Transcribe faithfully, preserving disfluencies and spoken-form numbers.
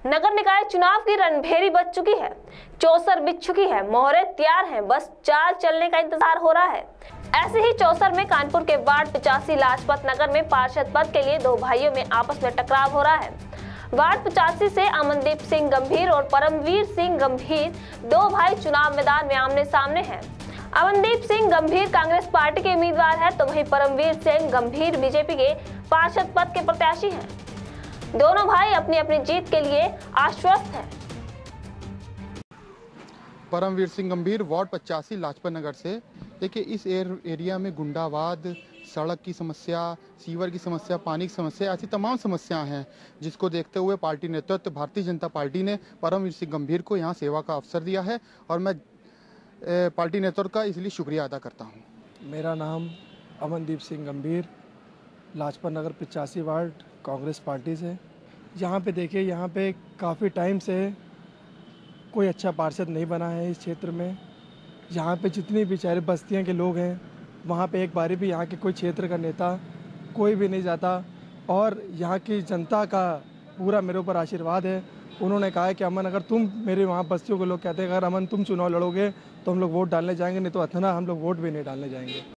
नगर निकाय चुनाव की रणभेरी बज चुकी है, चौसर बिछ चुकी है, मोहरे तैयार हैं, बस चाल चलने का इंतजार हो रहा है। ऐसे ही चौसर में कानपुर के वार्ड पचासी लाजपत नगर में पार्षद पद के लिए दो भाइयों में आपस में टकराव हो रहा है। वार्ड पचासी से अमनदीप सिंह गंभीर और परमवीर सिंह गंभीर दो भाई चुनाव मैदान में आमने सामने हैं। अमनदीप सिंह गंभीर कांग्रेस पार्टी के उम्मीदवार है, तो वहीं परमवीर सिंह गंभीर बीजेपी के पार्षद पद के प्रत्याशी हैं। दोनों भाई अपनी अपनी जीत के लिए आश्वस्त हैं। परमवीर सिंह गंभीर वार्ड पचासी लाजपत नगर से। देखिए, इस एर, एरिया में गुंडावाद, सड़क की समस्या, सीवर की समस्या, पानी की समस्या, ऐसी तमाम समस्याएं हैं, जिसको देखते हुए पार्टी नेतृत्व भारतीय जनता पार्टी ने परमवीर सिंह गंभीर को यहां सेवा का अवसर दिया है और मैं ए, पार्टी नेतृत्व का इसलिए शुक्रिया अदा करता हूं। मेरा नाम अमनदीप सिंह गंभीर, लाजपत नगर पचासी वार्ड कांग्रेस पार्टी से। यहाँ पे देखिए, यहाँ पे काफ़ी टाइम से कोई अच्छा पार्षद नहीं बना है इस क्षेत्र में। यहाँ पे जितनी बेचारे बस्तियाँ के लोग हैं, वहाँ पे एक बारी भी यहाँ के कोई क्षेत्र का नेता कोई भी नहीं जाता और यहाँ की जनता का पूरा मेरे ऊपर आशीर्वाद है। उन्होंने कहा है कि अमन, अगर तुम, मेरे वहाँ बस्तियों के लोग कहते हैं अगर अमन तुम चुनाव लड़ोगे तो हम लोग वोट डालने जाएंगे, नहीं तो अथना हम लोग वोट भी नहीं डालने जाएंगे।